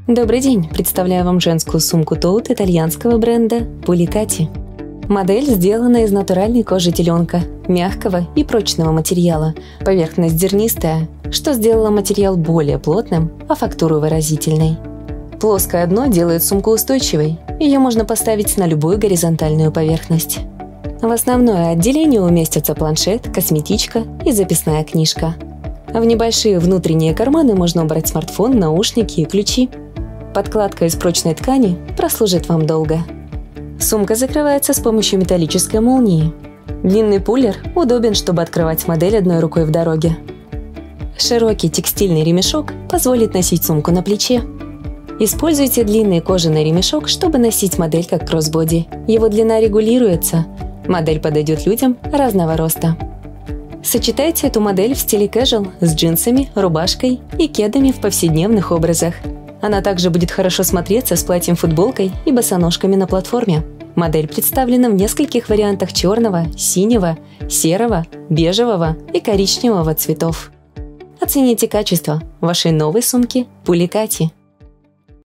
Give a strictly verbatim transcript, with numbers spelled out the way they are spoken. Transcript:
Добрый день! Представляю вам женскую сумку Tote итальянского бренда Pulicati. Модель сделана из натуральной кожи теленка, мягкого и прочного материала, поверхность зернистая, что сделало материал более плотным, а фактуру выразительной. Плоское дно делает сумку устойчивой, ее можно поставить на любую горизонтальную поверхность. В основное отделение уместятся планшет, косметичка и записная книжка. В небольшие внутренние карманы можно убрать смартфон, наушники и ключи. Подкладка из прочной ткани прослужит вам долго. Сумка закрывается с помощью металлической молнии. Длинный пуллер удобен, чтобы открывать модель одной рукой в дороге. Широкий текстильный ремешок позволит носить сумку на плече. Используйте длинный кожаный ремешок, чтобы носить модель как кроссбоди. Его длина регулируется. Модель подойдет людям разного роста. Сочетайте эту модель в стиле casual с джинсами, рубашкой и кедами в повседневных образах. Она также будет хорошо смотреться с платьем-футболкой и босоножками на платформе. Модель представлена в нескольких вариантах черного, синего, серого, бежевого и коричневого цветов. Оцените качество вашей новой сумки Pulicati.